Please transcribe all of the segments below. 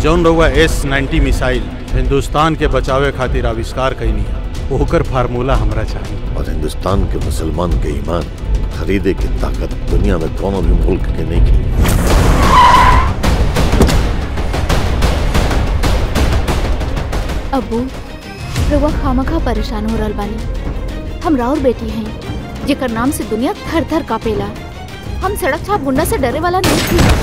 जौन रहुआ S-90 missile Hindustan के बचावे खातिर आविष्कार कईनी ओकर फार्मूला हमरा चाहिए। और हिंदुस्तान के मुसलमान के ईमान खरीदे की ताकत दुनिया में कोनो भी मुल्क के नहीं की। अब्बू रउआ खामखा परेशान हो रहल बानी। हम राउर बेटी हैं जेकर नाम से दुनिया थर थर कापेला। हम सड़क छाप गुंडा से डरे वाला नहीं थी।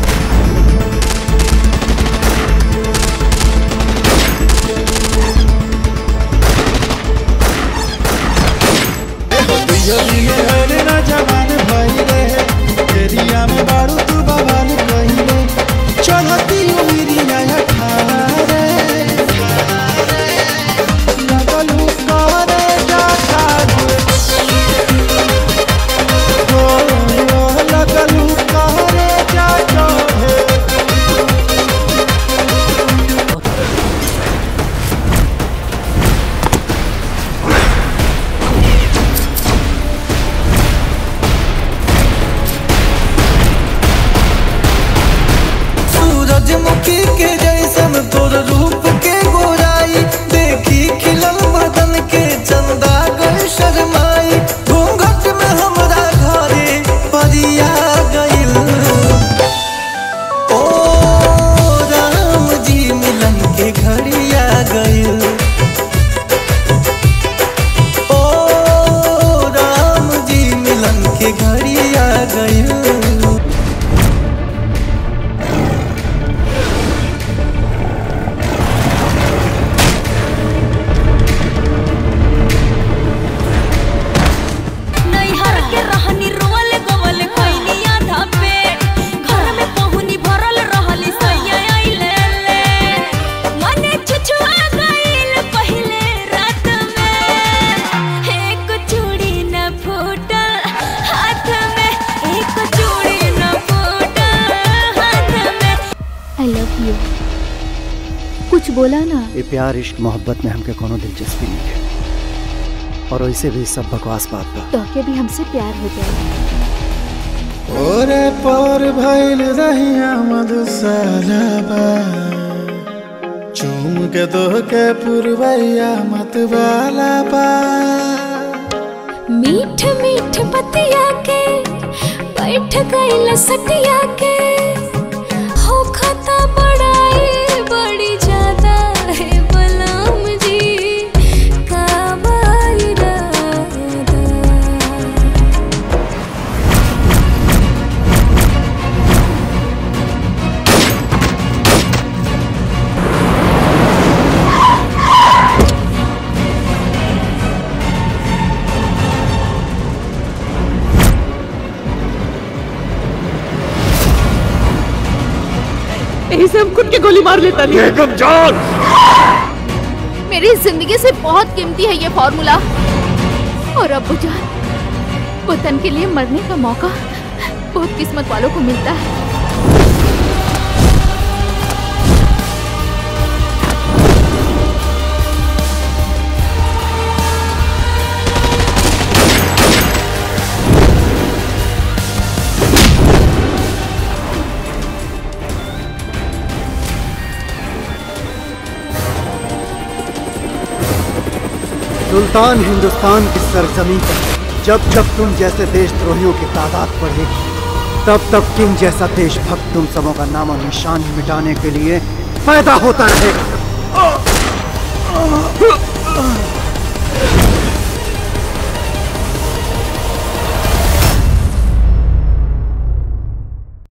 सूरजमुखी के जैसन तोर रूप के गोराई देखी खिलल बदन के चंदा गए शर्माई। घूंघट में हमरा घरे परिया गइल। ओ राम जी मिलन के घड़िया गइल। ओ राम जी मिलन के घड़िया गइल। कुछ बोला ना। ये प्यार इश्क मोहब्बत में हमके कोनो दिलचस्पी नहीं है और वैसे भी सब बकवास बात बा। तो के भी हमसे प्यार हो जाए। ओरे पर भइल रहिया मधुशाला बा चूम के दोह के पुरवैया मतवाला बा। मीठ मीठ बतिया के बैठ गइल सटिया के हो खाता बड़ाई बड़ी ज्यादा है बलराम जी का ऐसे हम खुद के गोली मार लेता नहीं। बेगम जान, मेरी जिंदगी से बहुत कीमती है ये फॉर्मूला। और अब्बू जान, वतन के लिए मरने का मौका बहुत किस्मत वालों को मिलता है। सुल्तान हिंदुस्तान की सरजमीं पर जब जब तुम जैसे देशद्रोहियों की तादाद बढ़ेगी तब तब किंग जैसा देशभक्त तुम सबों का नाम और निशान मिटाने के लिए पैदा होता रहेगा।